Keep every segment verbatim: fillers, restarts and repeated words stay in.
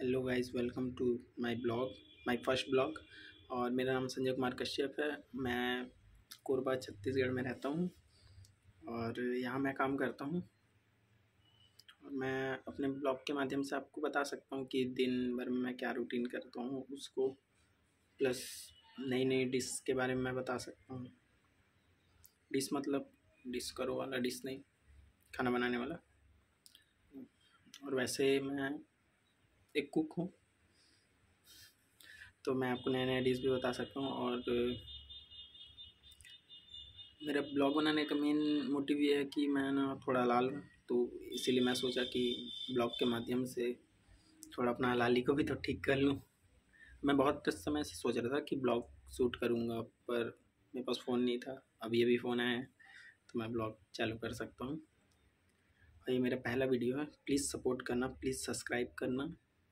Hello guys, welcome to my blog, my first blog. और मेरा नाम संजय कुमार कश्यप है। मैं कोरबा छत्तीसगढ़ में रहता हूँ और यहाँ मैं काम करता हूँ। और मैं अपने ब्लॉग के माध्यम से आपको बता सकता हूँ कि दिन भर में मैं क्या रूटीन करता हूँ उसको, प्लस नई नई डिश के बारे में मैं बता सकता हूँ। डिश मतलब डिश करो वाला डिश नहीं, खाना बनाने वाला। और वैसे मैं एक कुक हूँ, तो मैं आपको नए नए डिश भी बता सकता हूँ। और मेरा ब्लॉग बनाने का मेन मोटिव ये है कि मैं ना थोड़ा लाल हूँ, तो इसीलिए मैं सोचा कि ब्लॉग के माध्यम से थोड़ा अपना हलाली को भी तो ठीक कर लूँ। मैं बहुत समय से सोच रहा था कि ब्लॉग शूट करूँगा, पर मेरे पास फ़ोन नहीं था। अभी अभी फ़ोन आया है तो मैं ब्लॉग चालू कर सकता हूँ। और ये मेरा पहला वीडियो है, प्लीज़ सपोर्ट करना, प्लीज़ सब्सक्राइब करना।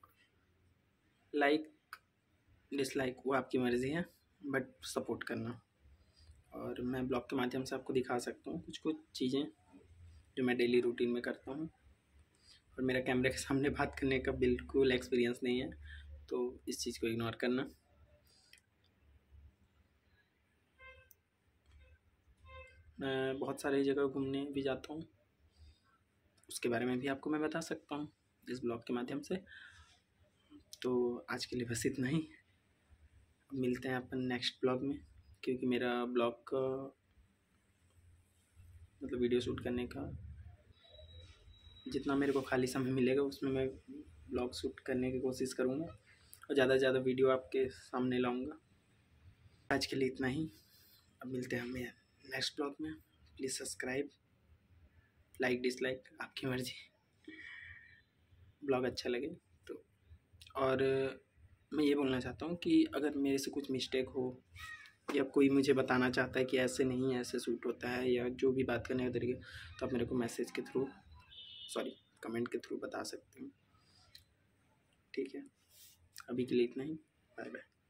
लाइक डिसलाइक वो आपकी मर्ज़ी है, बट सपोर्ट करना। और मैं ब्लॉग के माध्यम से आपको दिखा सकता हूँ कुछ कुछ चीज़ें जो मैं डेली रूटीन में करता हूँ। और मेरा कैमरे के सामने बात करने का बिल्कुल एक्सपीरियंस नहीं है, तो इस चीज़ को इग्नोर करना। मैं बहुत सारी जगह घूमने भी जाता हूँ, उसके बारे में भी आपको मैं बता सकता हूँ इस ब्लॉग के माध्यम से। तो आज के लिए बस इतना ही। अब मिलते हैं अपन नेक्स्ट ब्लॉग में, क्योंकि मेरा ब्लॉग का मतलब वीडियो शूट करने का जितना मेरे को खाली समय मिलेगा उसमें मैं ब्लॉग शूट करने की कोशिश करूँगा और ज़्यादा से ज़्यादा वीडियो आपके सामने लाऊंगा। आज के लिए इतना ही। अब मिलते हैं हमें नेक्स्ट ब्लॉग में। प्लीज़ सब्सक्राइब, लाइक डिसलाइक आपकी मर्ज़ी, ब्लॉग अच्छा लगे तो। और मैं ये बोलना चाहता हूँ कि अगर मेरे से कुछ मिस्टेक हो या कोई मुझे बताना चाहता है कि ऐसे नहीं ऐसे शूट होता है, या जो भी बात करने का तरीके, तो आप मेरे को मैसेज के थ्रू सॉरी कमेंट के थ्रू बता सकते हैं। ठीक है, अभी के लिए इतना ही। Bye bye.